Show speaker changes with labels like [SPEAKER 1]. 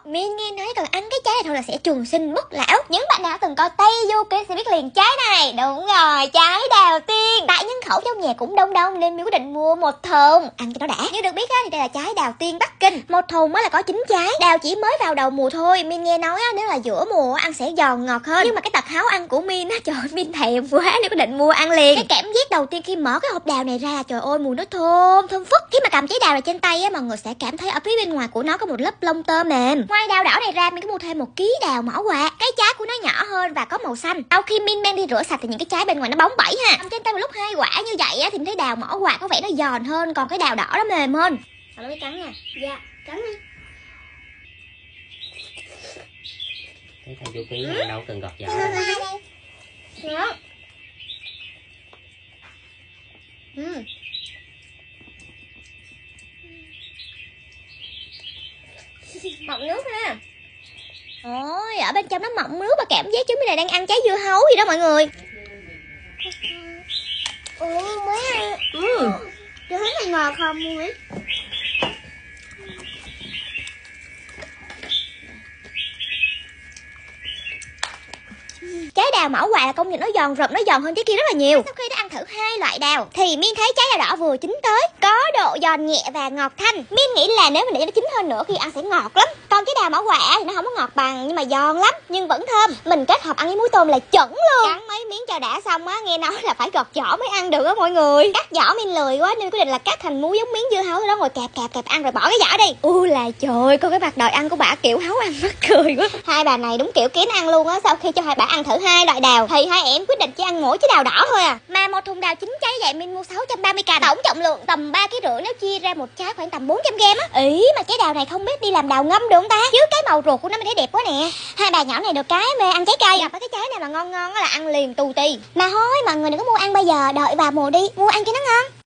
[SPEAKER 1] Min nghe nói còn ăn cái trái này thôi là sẽ trường sinh bất lão. Những bạn nào từng coi Tây Du Ký sẽ biết liền trái này. Đúng rồi, trái đào tiên. Tại nhân khẩu trong nhà cũng đông đông nên Min quyết định mua một thùng ăn cho nó đã. Như được biết thì đây là trái đào tiên Bắc Kinh. Một thùng mới là có 9 trái. Đào chỉ mới vào đầu mùa thôi. Min nghe nói nếu là giữa mùa ăn sẽ giòn ngọt hơn. Nhưng mà cái tật háo ăn của Min á, trời ơi, Min thèm quá nên quyết định mua ăn liền. Cái cảm giác đầu tiên khi mở cái hộp đào này ra, trời ơi mùi nó thơm phức. Khi mà cầm trái đào này trên tay á, mọi người sẽ cảm thấy ở phía bên ngoài của nó có một lớp lông tơ mềm. Ngoài đào đỏ này ra, Min có mua thêm 1 ký đào mỏ quạ. Cái trái của nó nhỏ hơn và có màu xanh. Sau khi Min mang đi rửa sạch thì những cái trái bên ngoài nó bóng bẩy ha. Cầm trên tay một lúc 2 quả như vậy á thì mình thấy đào mỏ quạ có vẻ nó giòn hơn, còn cái đào đỏ nó mềm hơn. Nó mới cắn nha. Dạ, cắn đi.
[SPEAKER 2] Cái thằng Du Ký đâu cần gọt vỏ.
[SPEAKER 1] Đó. Mọng nước ha. Ôi, ở bên trong nó mọng nước và cảm giác giống như là đang ăn trái dưa hấu gì đó mọi người. Mới ăn. Tôi thấy là ngọt không luôn ấy. Trái đào mỏ quạ là công nhận nó giòn rụm, nó giòn hơn trái kia rất là nhiều. Sau khi đã ăn thử 2 loại đào thì Min thấy trái đào đỏ vừa chín tới, có độ giòn nhẹ và ngọt thanh. Min nghĩ là nếu mình để nó chín hơn nữa khi ăn sẽ ngọt lắm. Còn trái đào mỏ quạ thì nó không có ngọt bằng nhưng mà giòn lắm, nhưng vẫn thơm. Mình kết hợp ăn với muối tôm là chuẩn luôn. Cắn mấy miếng cho đã xong á, nghe nói là phải gọt vỏ mới ăn được á mọi người. Cắt vỏ Min lười quá nên quyết định là cắt thành múi giống miếng dưa hấu đó, ngồi kẹp ăn rồi bỏ cái vỏ đi. Là trời, con cái mặt đời ăn của bà kiểu hấu ăn mắc cười quá. Hai bà này đúng kiểu kén ăn luôn á. Sau khi cho hai bà ăn thử 2 loại đào thì hai em quyết định chỉ ăn mỗi trái đào đỏ thôi à. Mà một thùng đào 9 trái vậy Min mua 630g, tổng trọng lượng tầm 3,5 kg, nếu chia ra một trái khoảng tầm 400g á. Ý mà trái đào này không biết đi làm đào ngâm được không ta? Chứ cái màu ruột của nó mình thấy đẹp quá nè. Hai bà nhỏ này được cái mê ăn trái cây, gặp cái trái này mà ngon á là ăn liền tù tì. Mà thôi mọi người đừng có mua ăn bây giờ, đợi vào mùa đi mua ăn cho nó ngon.